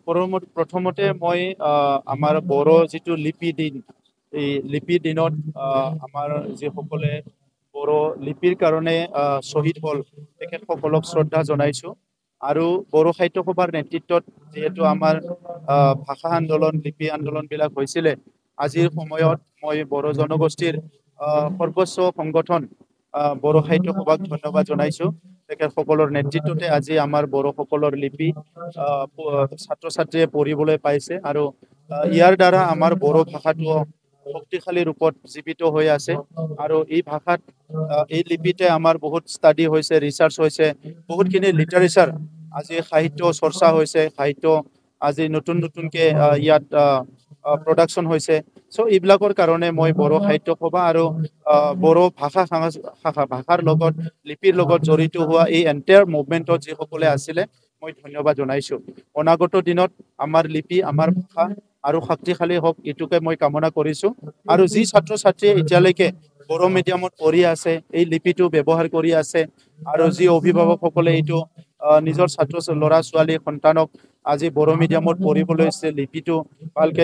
প্ৰথমতে মই আমাৰ বড়ো যিটো লিপি দিন এই লিপি দিনত আমাৰ যিসকলে বড়ো লিপিৰ কাৰণে শ্বহীদ হ'ল তেখেতসকলক শ্ৰদ্ধা জনাইছোঁ আৰু বড়ো সাহিত্য সভাৰ নেতৃত্বত যিহেতু আমাৰ ভাষা আন্দোলন লিপি আন্দোলনবিলাক হৈছিলে আজিৰ সময়ত মই বড়ো জনগোষ্ঠীৰ সৰ্বোচ্চ সংগঠন বড়ো সাহিত্য সভাক ধন্যবাদ জনাইছোঁ তেখেতসকলৰ নেতৃত্বতে আজি আমাৰ বড়োসকলৰ লিপি ছাত্ৰ ছাত্ৰীয়ে পঢ়িবলৈ পাইছে আৰু ইয়াৰ দ্বাৰা আমাৰ বড়ো ভাষাটো শক্তিশালী ৰূপত জীৱিত হৈ আছে আৰু এই ভাষাত এই লিপিতে আমাৰ বহুত ষ্টাডি হৈছে ৰিচাৰ্চ হৈছে বহুতখিনি লিটাৰেচাৰ আজি সাহিত্য চৰ্চা হৈছে সাহিত্য আজি নতুনকৈ ইয়াত প্ৰডাকশ্যন হৈছে চ' এইবিলাকৰ কাৰণে মই বড়ো সাহিত্য সভা আৰু বড়ো ভাষাৰ লগত লিপিৰ লগত জড়িত হোৱা এই এণ্টায়াৰ মুভমেণ্টত যিসকলে আছিলে মই ধন্যবাদ জনাইছোঁ অনাগত দিনত আমাৰ লিপি আমাৰ ভাষা আৰু শক্তিশালী হওক এইটোকে মই কামনা কৰিছোঁ আৰু যি ছাত্ৰ ছাত্ৰীয়ে এতিয়ালৈকে বড়ো মিডিয়ামত পঢ়ি আছে এই লিপিটো ব্যৱহাৰ কৰি আছে আৰু যি অভিভাৱকসকলে এইটো নিজৰ ছাত্ৰ ল'ৰা ছোৱালী সন্তানক আজি বড়ো মিডিয়ামত পঢ়িবলৈ লিপিটো ভালকৈ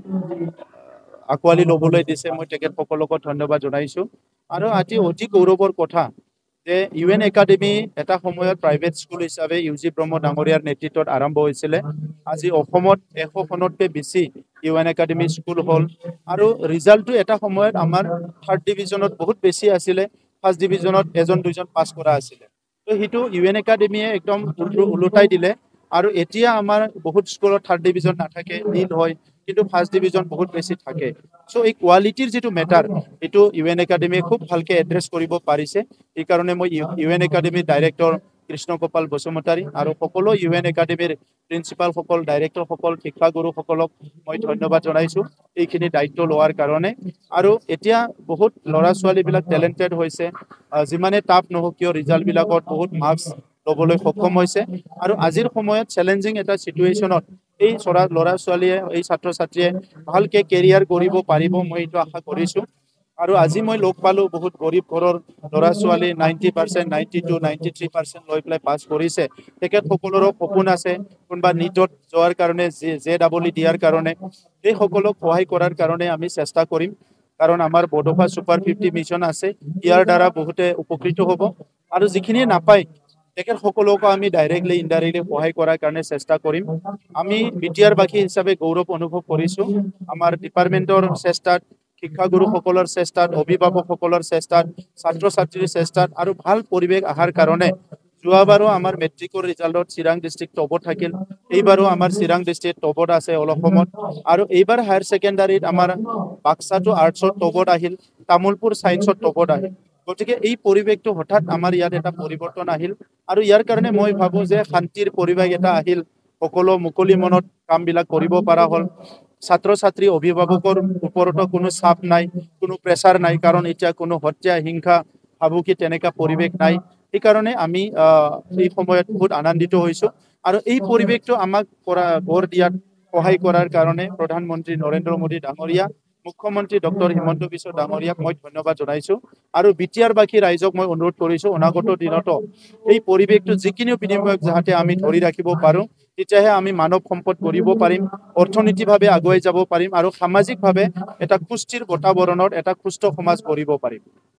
আঁকোৱালি ল'বলৈ দিছে মই তেখেতসকলকো ধন্যবাদ জনাইছোঁ আৰু আজি অতি গৌৰৱৰ কথা যে UN একাডেমি এটা সময়ত প্ৰাইভেট স্কুল হিচাপে UG প্ৰমোদ ডাঙৰীয়াৰ নেতৃত্বত আৰম্ভ হৈছিলে আজি অসমত 100খনতকৈ বেছি UN একাডেমি স্কুল হ'ল আৰু ৰিজাল্টটো এটা সময়ত আমাৰ 3rd ডিভিজনত বহুত বেছি আছিলে 1st ডিভিজনত এজন দুজন পাছ কৰা আছিলে তো সেইটো UN একাডেমিয়ে একদম ওলোটাই দিলে আৰু এতিয়া আমাৰ বহুত স্কুলত 3rd ডিভিজন নাথাকে নীল হয় কিন্তু 1st ডিভিজন বহুত বেছি থাকে চ' এই কোৱালিটিৰ যিটো মেটাৰ এইটো UN একাডেমিয়ে খুব ভালকৈ এড্ৰেছ কৰিব পাৰিছে এইকাৰণে মই UN একাডেমিৰ ডাইৰেক্টৰ কৃষ্ণ গোপাল বসুমতাৰী আৰু সকলো UN একাডেমিৰ প্ৰিন্সিপালসকল ডাইৰেক্টৰসকল শিক্ষাগুৰুসকলক মই ধন্যবাদ জনাইছোঁ এইখিনি দায়িত্ব লোৱাৰ কাৰণে আৰু এতিয়া বহুত ল'ৰা ছোৱালীবিলাক টেলেণ্টেড হৈছে যিমানে টাফ নহওক কিয় ৰিজাল্টবিলাকত বহুত মাৰ্কছ ল'বলৈ সক্ষম হৈছে আৰু আজিৰ সময়ত চেলেঞ্জিং এটা চিটুৱেশ্যনত এই ল'ৰা ছোৱালীয়ে এই ছাত্ৰ ছাত্ৰীয়ে ভালকৈ কেৰিয়াৰ কৰিব পাৰিব মই এইটো আশা কৰিছোঁ আৰু আজি মই লগ পালোঁ বহুত গৰীব ঘৰৰ ল'ৰা ছোৱালী 90%, 92, 93% লৈ পেলাই পাছ কৰিছে তেখেতসকলৰো সপোন আছে কোনোবা নীটত যোৱাৰ কাৰণে JEE দিয়াৰ কাৰণে এই সকলক সহায় কৰাৰ কাৰণে আমি চেষ্টা কৰিম কাৰণ আমাৰ বড়োফা ছুপাৰ 50 মিছন আছে ইয়াৰ দ্বাৰা বহুতে উপকৃত হ'ব আৰু যিখিনিয়ে নাপায় তেখেতসকলকো আমি ডাইৰেক্টলি ইনডাইৰেক্টলি সহায় কৰাৰ কাৰণে চেষ্টা কৰিম আমি বিটিআৰবাসী হিচাপে গৌৰৱ অনুভৱ কৰিছোঁ আমাৰ ডিপাৰ্টমেণ্টৰ চেষ্টাত শিক্ষাগুৰুসকলৰ চেষ্টাত অভিভাৱকসকলৰ চেষ্টাত ছাত্ৰ ছাত্ৰীৰ চেষ্টাত আৰু ভাল পৰিৱেশ অহাৰ কাৰণে যোৱাবাৰো আমাৰ মেট্ৰিকৰ ৰিজাল্টত চিৰাং ডিষ্ট্ৰিক্ট টপত থাকিল এইবাৰো আমাৰ চিৰাং ডিষ্ট্ৰিক্ট টপত আছে অসমত আৰু এইবাৰ হায়াৰ ছেকেণ্ডাৰীত আমাৰ বাক্সাটো আৰ্টছত টপত আহিল তামোলপুৰ ছায়েন্সত টপত আহিল গতিকে এই পৰিৱেশটো হঠাৎ আমাৰ ইয়াত এটা পৰিৱৰ্তন আহিল আৰু ইয়াৰ কাৰণে মই ভাবোঁ যে শান্তিৰ পৰিৱেশ এটা আহিল সকলো মুকলি মনত কামবিলাক কৰিব পৰা হ'ল ছাত্ৰ ছাত্ৰী অভিভাৱকৰ ওপৰতো কোনো চাপ নাই কোনো প্ৰেছাৰ নাই কাৰণ এতিয়া কোনো হত্যা হিংসা ভাবুকি তেনেকুৱা পৰিৱেশ নাই সেইকাৰণে আমি এই সময়ত বহুত আনন্দিত হৈছোঁ আৰু এই পৰিৱেশটো আমাক গঢ় দিয়াত সহায় কৰাৰ কাৰণে প্ৰধানমন্ত্ৰী নৰেন্দ্ৰ মোদী ডাঙৰীয়া মুখ্যমন্ত্ৰী ডক্টৰ হিমন্ত বিশ্ব ডাঙৰীয়াক মই ধন্যবাদ জনাইছোঁ আৰু বিটিআৰবাসী ৰাইজক মই অনুৰোধ কৰিছোঁ অনাগত দিনতো এই পৰিৱেশটো যিকোনো বিনিময়ক যাতে আমি ধৰি ৰাখিব পাৰোঁ তেতিয়াহে আমি মানৱ সম্পদ কৰিব পাৰিম অৰ্থনীতিভাৱে আগুৱাই যাব পাৰিম আৰু সামাজিকভাৱে এটা সুস্থিৰ বাতাবৰণত এটা সুস্থ সমাজ গঢ়িব পাৰিম